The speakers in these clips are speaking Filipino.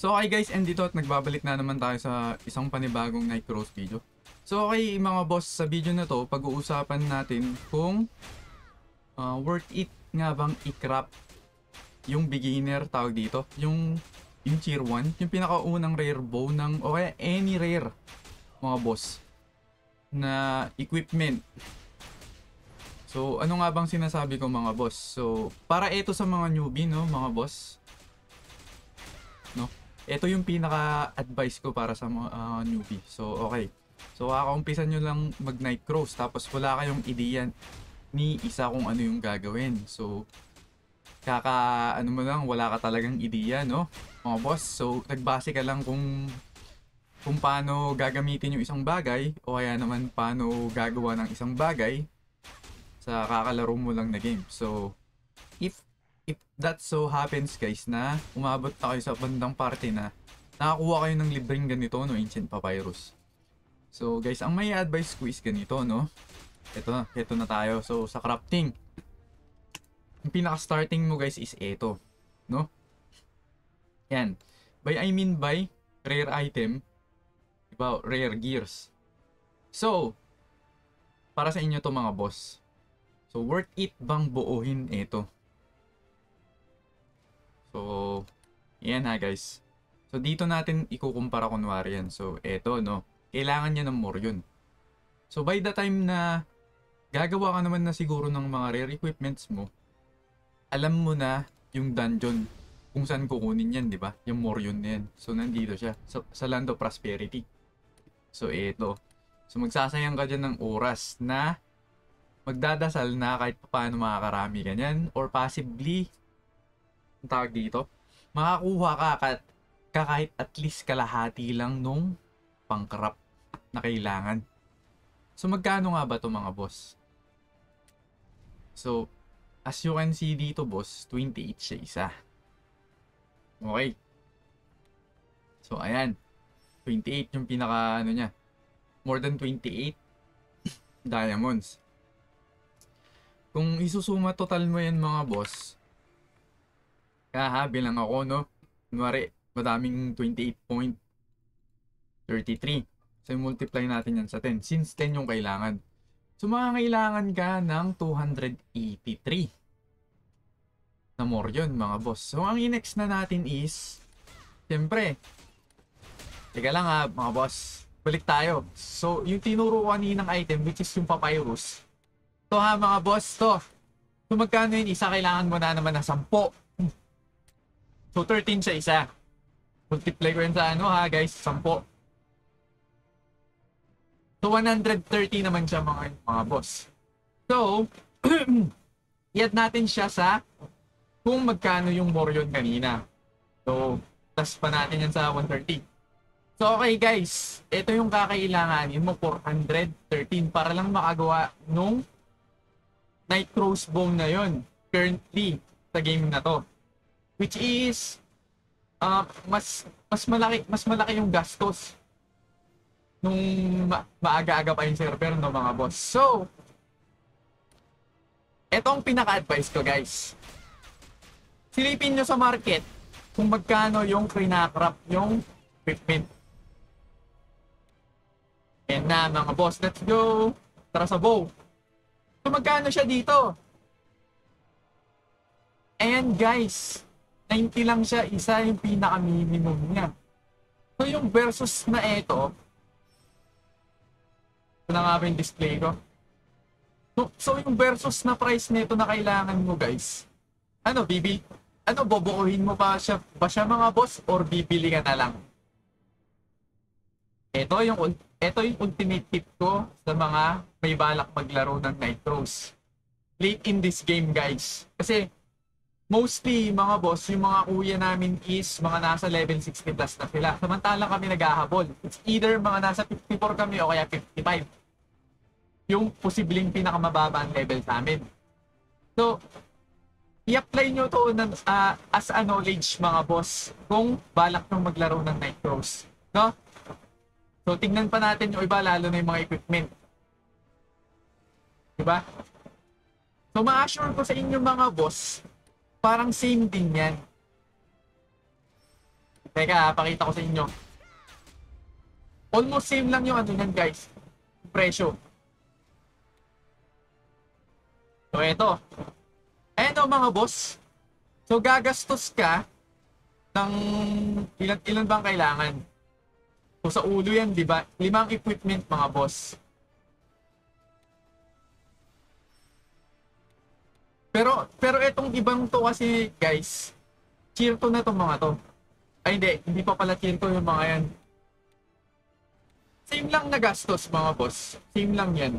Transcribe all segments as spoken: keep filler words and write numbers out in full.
So okay guys, and dito at nagbabalik na naman tayo sa isang panibagong Night Cross video. So okay mga boss, sa video na to, pag-uusapan natin kung uh, worth it nga bang i-crop yung beginner tawag dito, yung yung tier one, yung pinakaunang rare bow ng o kaya any rare mga boss na equipment. So ano nga bang sinasabi ko mga boss? So para ito sa mga newbie no mga boss, no? Ito yung pinaka-advice ko para sa mga uh, newbie. So, okay. So, kakaumpisan nyo lang mag-night cross. Tapos, wala kayong ideya ni isa kung ano yung gagawin. So, kaka, ano mo lang, wala ka talagang ideya, no? Mga boss. So, nagbase ka lang kung kung paano gagamitin yung isang bagay o kaya naman paano gagawa ng isang bagay sa kakalaro mo lang na game. So, if if that so happens guys na umabot na kayo sa bandang parte na nakakuha kayo ng libreng ganito no, Ancient Papyrus. So guys, ang may advice ko is ganito no. Ito na, ito na tayo. So sa crafting, yung pinaka starting mo guys is ito, no? Yan. By I mean by rare item, diba? Rare gears. So para sa inyo to mga boss. So worth it bang buuhin ito? So, yan ha guys. So, dito natin ikukumpara kunwari yan. So, eto no. Kailangan niya ng more yun. So, by the time na gagawa ka naman na siguro ng mga rare equipments mo, alam mo na yung dungeon kung saan kukunin yan, di ba? Yung more yun na yan. So, nandito siya. So, sa Land of Prosperity. So, eto. So, magsasayang ka dyan ng oras na magdadasal na kahit paano makakarami ka yan. Or possibly, tawag dito, makakuha ka ka, ka kahit at least kalahati lang nung pangkrap na kailangan. So magkano nga ba to mga boss? So as you can see dito boss, twenty-eight siya isa. Okay. So ayan, twenty-eight yung pinaka ano niya. More than twenty-eight diamonds. Kung isusuma total mo yan mga boss, kaya bilang ako, no? Kunwari, madaming twenty-eight point three three. So, multiply natin yan sa ten. Since ten yung kailangan. So, makakailangan ka ng two hundred eighty-three. Na more yun, mga boss. So, ang i-next na natin is, siyempre, teka lang ha, mga boss. Balik tayo. So, yung tinuro ko kaninang item, which is yung papyrus. To ha, mga boss, to. So, magkano yun? Isa, kailangan mo na naman ng sampo. So, thirteen siya isa. Multiply ko yun sa ano ha, guys, ten. So, one hundred thirty naman siya mga, mga boss. So, i-add natin siya sa kung magkano yung more yun kanina. So, tas pa natin yan sa one thirty. So, okay guys. Ito yung kakailanganin mo, four hundred thirteen para lang makagawa nung Night Crossbow na yun currently sa game na to. Which is uh, mas mas malaki mas malaki yung gastos nung ma maaga-aga pa yung server no mga boss. So, etong pinaka-advice ko guys. Silipin nyo sa market kung magkano yung kinakrap yung equipment. And na mga boss, let's go. Tara sa bow. So, magkano siya dito? And guys, ninety lang siya, isa yung pinaka-minimum niya. So yung versus na ito, ito na nga ba yung display ko? So, so yung versus na price nito na kailangan mo guys, ano, bibil, ano, bobokuhin mo pa siya, ba siya mga boss, or bibili ka na lang? Ito yung, ito yung ultimate tip ko sa mga may balak maglaro ng Night Cross. Late in this game guys. Kasi, mostly, mga boss, yung mga kuya namin is mga nasa level sixty plus na sila. Samantalang kami naghahabol. It's either mga nasa fifty-four kami o kaya fifty-five. Yung posibleng pinakamababa ang level sa amin. So, i-apply nyo to na, uh, as a knowledge, mga boss, kung balak nyo maglaro ng Night Cross. No? So, tingnan pa natin yung iba, lalo na yung mga equipment. Diba? So, ma-assure ko sa inyo mga boss, parang same din yan. Teka, pakita ko sa inyo. Almost same lang yung ano yan guys. Presyo. So, eto. Ayan o mga boss. So, gagastos ka ng ilan, ilan bang kailangan? So, sa ulo yan, di ba? Limang equipment mga boss. Pero, pero etong ibang to kasi, guys, tier two na tong mga to. Ay, hindi. Hindi pa pala tier two yung mga yan. Same lang na gastos, mga boss. Same lang yan.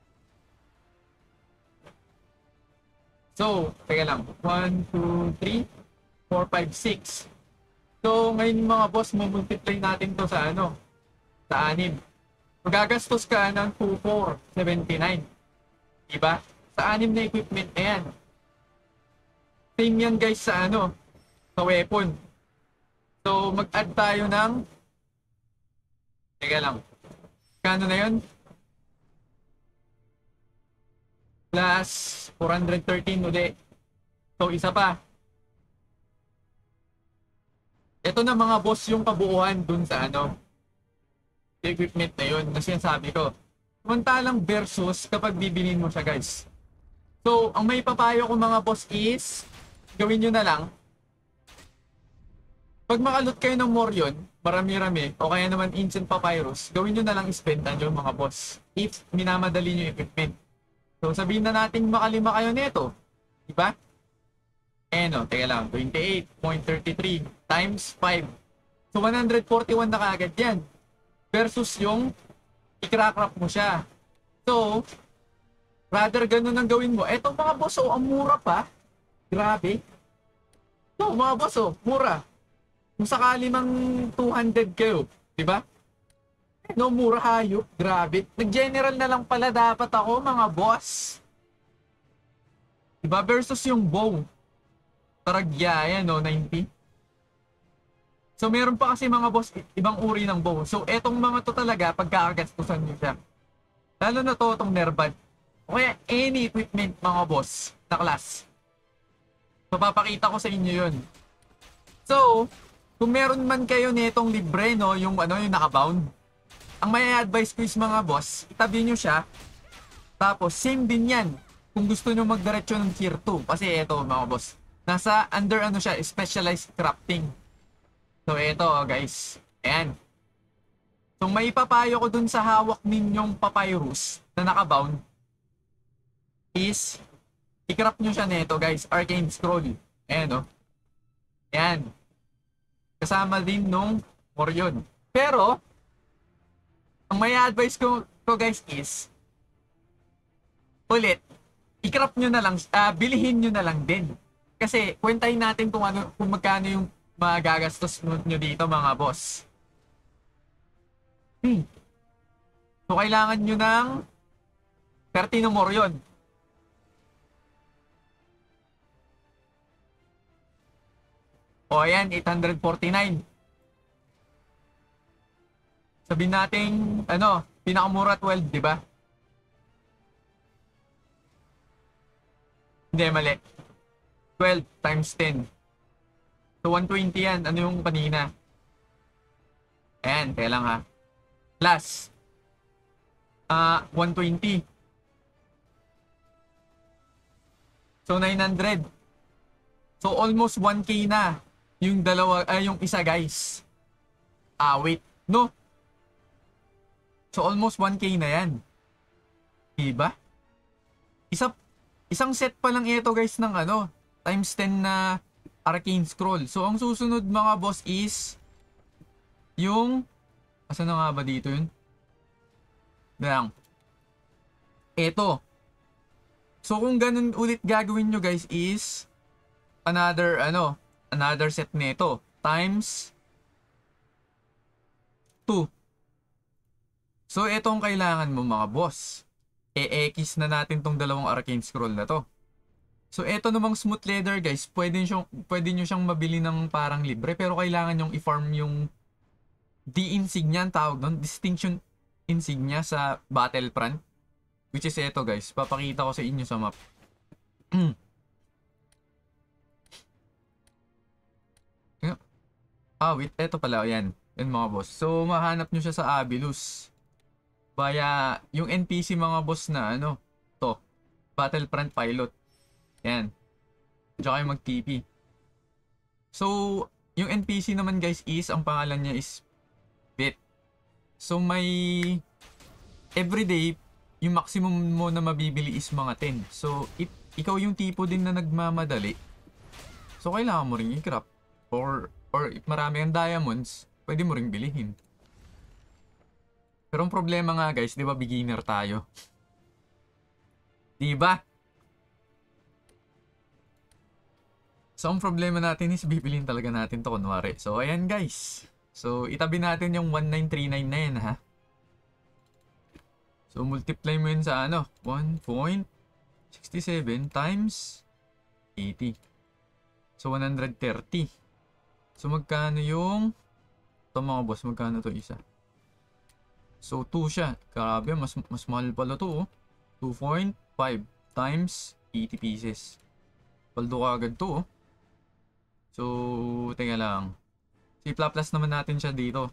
So, teka lang. one, two, three, four, five, six. So, ngayon mga boss, mamultiply natin to sa ano? Sa anim. Magagastos ka ng two, four, seventy-nine. Diba? Sa anim na equipment na yan. Same yan guys sa ano? Sa weapon. So, mag-add tayo ng... Teka lang. Kano na yun? Plus four hundred thirteen uli. So, isa pa. Ito na mga boss yung kabuuan dun sa ano, equipment na yun na sinasabi ko. Samantalang versus kapag bibilin mo siya guys. So, ang may papayo ko mga boss is, gawin nyo na lang. Pag makalot kayo ng Morion, marami-rami, o kaya naman Ancient Papyrus, gawin nyo na lang ispentan nyo mga boss. If minamadali nyo yung equipment. So, sabihin na natin makalima kayo nito. Diba? Eh no, teka lang, twenty-eight point three three times five. So, one hundred forty-one na kaagad yan. Versus yung i-crack mo siya. So, rather ganun ang gawin mo. Eto mga boss, oh, ang mura pa. Grabe. So, mga boss, oh, mura. Kung sakali mang two hundred kayo, diba? No, mura hayop. Grabe. Nag-general na lang pala dapat ako, mga boss. Diba? Versus yung bow. Taragya, yan, no, ninety. So, meron pa kasi mga boss, ibang uri ng bow. So, etong mga to talaga, pagkakagastusan nyo siya. Lalo na to, itong Nerbad. O kaya, any equipment, mga boss, na class. So, papakita ko sa inyo yun. So, kung meron man kayo nitong libre, no, yung, ano, yung nakabound, ang may advice ko is mga boss, itabi nyo siya. Tapos, same din yan. Kung gusto nyo magdiretso ng tier two. Kasi eto, mga boss, nasa under ano siya, specialized crafting. So, eto guys. Ayan. So, may papayo ko dun sa hawak ninyong papyrus na nakabound is i-craft nyo siya nito guys. Arcane Scroll. Ayan o. Ayan. Kasama din nung Morion. Pero, ang may advice ko, ko guys is ulit, i-craft nyo na lang, uh, bilihin nyo na lang din. Kasi, kwentahin natin kung, ano, kung magkano yung magagastos nyo dito mga boss. Hmm. So, kailangan nyo ng thirty no more yun. O, ayan, eight hundred forty-nine. Sabihin natin, ano, pinakamura twelve, di ba? Hindi, mali. twelve times ten. So, one twenty yan. Ano yung kanina? Ayan, kaya lang ha. Plus, uh, one twenty. So, nine hundred. So, almost one K na. Yung dalawa, ay uh, yung isa guys. Ah, wait. No. So, almost one K na yan. Diba? Isa, isang set pa lang ito guys ng ano, times ten na Arcane Scroll. So, ang susunod mga boss is yung, asa na nga ba dito yun? Lang. Ito. So, kung ganun ulit gagawin nyo guys is another, ano, another set nito times two. So, ito ang kailangan mo mga boss. E-X na natin tong dalawang Arcane Scroll na to. So, ito namang Smooth Leather guys, pwede nyo, pwede nyo siyang mabili ng parang libre, pero kailangan nyong i-farm yung D-Insignia, ang tawag doon, Distinction Insignia sa Battlefront. Which is ito guys, papakita ko sa inyo sa map. Ah, wait. Eto pala. Yan. Yan mga boss. So, mahanap nyo siya sa Abilus. Via yung N P C mga boss na ano. To. Battlefront Pilot. Yan. Tsaka kayo mag-T P. So, yung N P C naman guys is, ang pangalan niya is Bit. So, may everyday, yung maximum mo na mabibili is mga ten. So, if ikaw yung tipo din na nagmamadali, so kailangan mo ring i-craft. Or, or if marami ang diamonds, pwede mo ring bilihin. Pero ang problema nga guys, di ba beginner tayo? Di ba? So, ang problema natin is bibilin talaga natin to kunwari. So, ayan guys. So, itabi natin yung one nine three nine na yan ha. So, multiply mo yun sa ano? one point six seven times eighty. So, one hundred thirty. So, magkano yung... Ito mga boss, magkano to isa? So, two siya. Grabe, mas, mas mahal pala to oh. two point five times eighty pieces. Paldo ka agad to oh. So, teka lang. So, i-plus naman natin siya dito.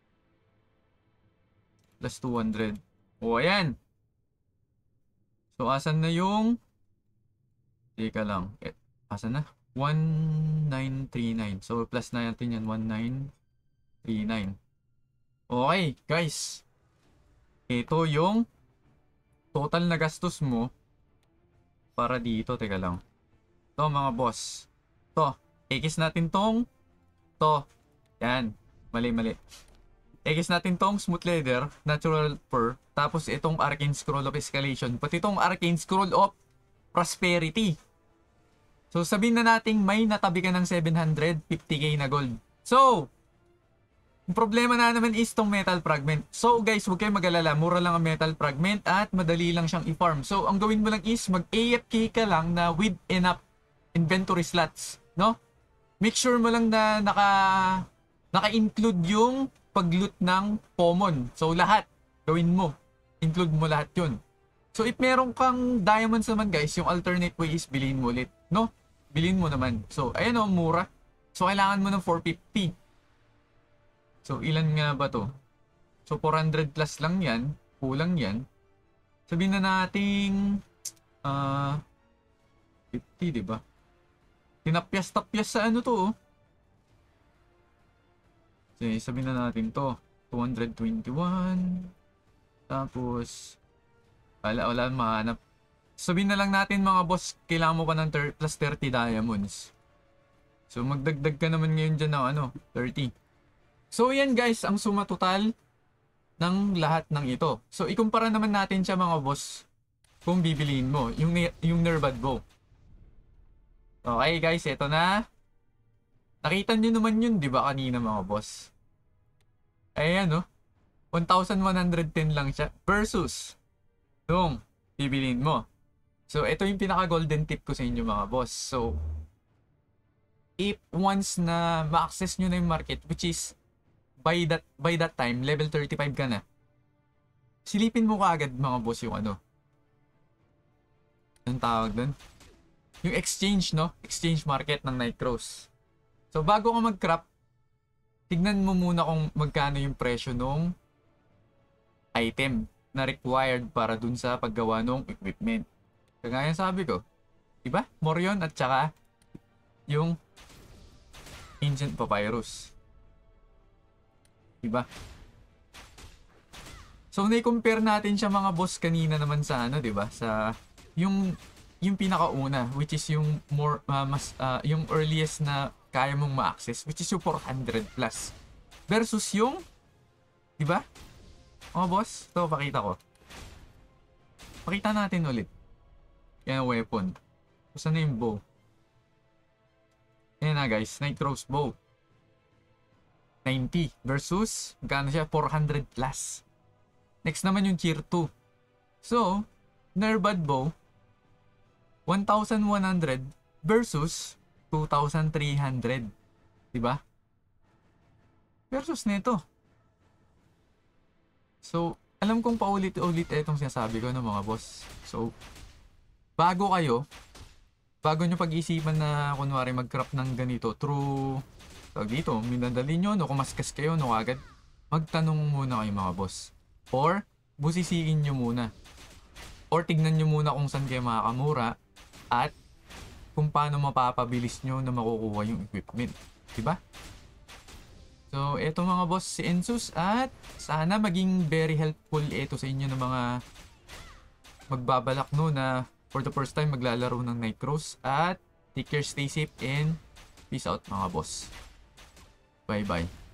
Plus two hundred. O, ayan. So, asan na yung... Teka lang. Eh, asan na? one nine three nine. So, plus na natin yan. one nine three nine. Okay, guys. Ito yung total na gastos mo para dito. Teka lang. Ito, mga boss. Ito. X natin tong to. Yan. Mali, mali. X natin tong smooth leather, natural fur, tapos itong arcane scroll of escalation, pati itong arcane scroll of prosperity. So, sabihin na natin may natabi ka ng seven hundred fifty K na gold. So, yung problema na naman is tong metal fragment. So, guys, huwag kayong mag-alala. Mura lang ang metal fragment at madali lang siyang i-farm. So, ang gawin mo lang is mag-A F K ka lang na with enough inventory slots. No? Make sure mo lang na naka naka-include yung pag-loot ng common. So, lahat. Gawin mo. Include mo lahat yun. So, if meron kang diamonds naman, guys, yung alternate way is bilhin mo ulit. No? Bilhin mo naman. So, ayan o, mura. So, kailangan mo ng four fifty. So, ilan nga ba to? So, four hundred plus lang yan. Kulang yan. Sabihin na nating uh, fifty, diba? Tinapyas-tapyas sa ano to, oh. Sige, sabihin na natin to. two hundred twenty-one. Tapos, wala, wala mahanap. Sabihin na lang natin mga boss, kailangan mo pa ng plus thirty diamonds. So, magdagdag ka naman ngayon dyan ng ano, thirty. So, yan guys, ang suma total ng lahat ng ito. So, ikumpara naman natin siya mga boss kung bibiliin mo. Yung, yung Nerbad Bow. Okay guys, ito na. Nakita nyo naman yun, di ba kanina mga boss? Ayan no. one thousand one hundred ten lang siya versus yung bibilin mo. So, ito yung pinaka golden tip ko sa inyo mga boss. So, if once na ma-access nyo na yung market, which is by that by that time, level thirty-five ka na, silipin mo kaagad mga boss yung ano. Anong tawag dun? Yung exchange, no? Exchange market ng Nightcross. So, bago ka mag-craft, tignan mo muna kung magkano yung presyo ng item na required para dun sa paggawa ng equipment. Kagaya sabi ko, diba? Morion at saka yung Ancient Papyrus. Diba? So, na-compare natin siya mga boss kanina naman sa ano, diba? Sa yung yung pinakauna, which is yung more uh, mas uh, yung earliest na kaya mong ma-access, which is yung four hundred plus versus yung, di ba? Mga boss, ito pakita ko. Pakita natin ulit. Yan ang weapon. Saan na yung bow? Yan na guys, Nightcross bow. ninety versus magkano siya? four hundred plus. Next naman yung tier two. So, Nerbad bow one thousand one hundred versus two thousand three hundred. Diba? Versus nito. So, alam kong paulit-ulit itong sinasabi ko ng mga boss. So, bago kayo, bago nyo pag-isipan na kunwari mag-craft ng ganito through tawag dito, minadali nyo, no, kumaskas kayo, no, agad, magtanong muna kayo mga boss. Or, busisiin nyo muna. Or, tignan nyo muna kung saan kayo makakamura at kung paano mapapabilis nyo na makukuha yung equipment. Diba? So, eto mga boss, si Ensus, at sana maging very helpful ito sa inyo ng mga magbabalak no na for the first time maglalaro ng Nightcross. At take care, stay safe, and peace out mga boss. Bye bye.